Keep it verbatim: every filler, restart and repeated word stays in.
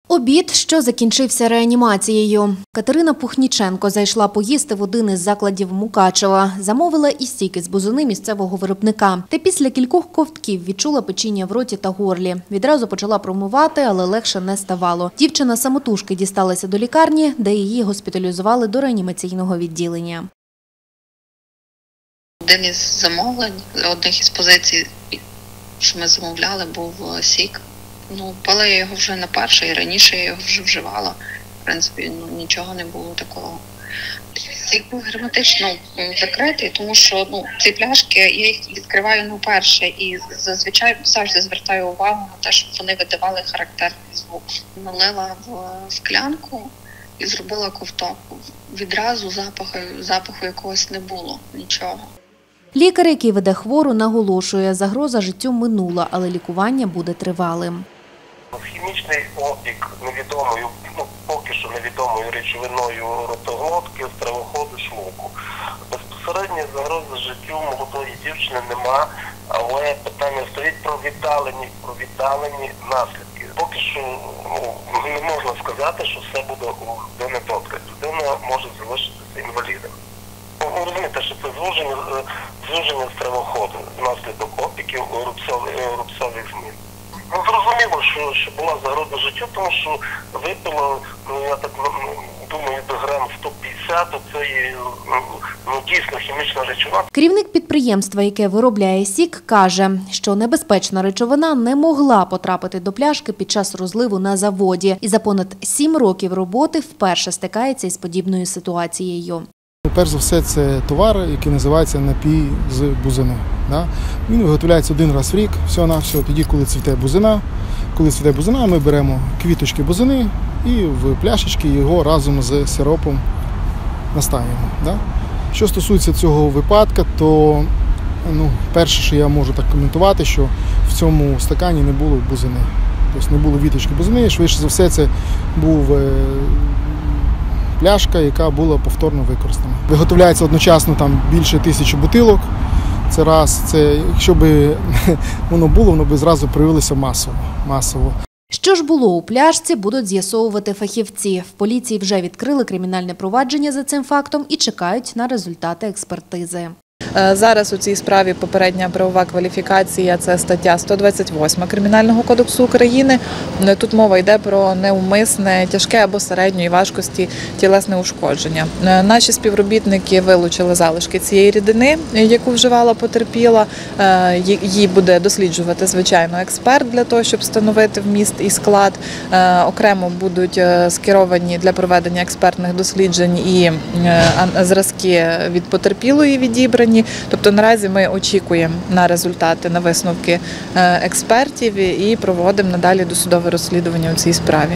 Обід, що закінчився реанімацією. Катерина Пухніченко зайшла поїсти в один із закладів Мукачева. Замовила і стейки з бузини місцевого виробника. Та після кількох ковтків відчула печіння в роті та горлі. Відразу почала промивати, але легше не ставало. Дівчина самотужки дісталася до лікарні, де її госпіталізували до реанімаційного відділення. Один із замовлень, одних із позицій, що ми замовляли, був сік. Ну, пила я його вже на перше, і раніше я його вже вживала. В принципі, ну, нічого не було такого. Сік був герметично закритий, тому що ну, ці пляшки, я їх відкриваю не вперше. І зазвичай завжди звертаю увагу на те, щоб вони видавали характерний звук. Налила в склянку і зробила ковток. Відразу запаху, запаху якогось не було, нічого. Лікар, який веде хвору, наголошує, загроза життю минула, але лікування буде тривалим. Хімічний опік невідомою, ну, поки що невідомою речовиною ротоглотки, стравоходу, шлунку. Безпосередньо загрози життю молодої дівчини нема, але питання стоїть про віддалені, про віддалені наслідки. Поки що ну, не можна сказати, що все буде у людини добре. Людина може залишитися інвалідом. Ви розумієте, що це звуження, звуження стравоходу внаслідок опіків рубцових змін. Ну, зрозуміло, що, що була загроза життю, тому що випила, ну, я так думаю, до грам сто п'ятдесят, то це є ну, дійсно хімічна речовина. Керівник підприємства, яке виробляє сік, каже, що небезпечна речовина не могла потрапити до пляшки під час розливу на заводі. І за понад сім років роботи вперше стикається із подібною ситуацією. Перш за все, це товар, який називається напій з бузини. Він виготовляється один раз в рік, всього-навсього, тоді, коли цвіте бузина. Коли цвіте бузина, ми беремо квіточки бузини і в пляшечки його разом з сиропом настаюємо. Що стосується цього випадку, то ну, перше, що я можу так коментувати, що в цьому стакані не було бузини. Тобто не було віточки бузини, швидше за все, це був пляшка, яка була повторно використана. Виготовляється одночасно там більше тисячі бутилок. Це раз, це якщо б воно було, воно б зразу проявилося масово. масово. Що ж було у пляшці, будуть з'ясовувати фахівці. В поліції вже відкрили кримінальне провадження за цим фактом і чекають на результати експертизи. Зараз у цій справі попередня правова кваліфікація – це стаття сто двадцять восьма Кримінального кодексу України. Тут мова йде про неумисне, тяжке або середньої важкості тілесне ушкодження. Наші співробітники вилучили залишки цієї рідини, яку вживала потерпіла. Її буде досліджувати, звичайно, експерт для того, щоб встановити вміст і склад. Окремо будуть скеровані для проведення експертних досліджень і зразки від потерпілої відібрані. Тобто наразі ми очікуємо на результати, на висновки експертів і проводимо надалі досудове розслідування у цій справі.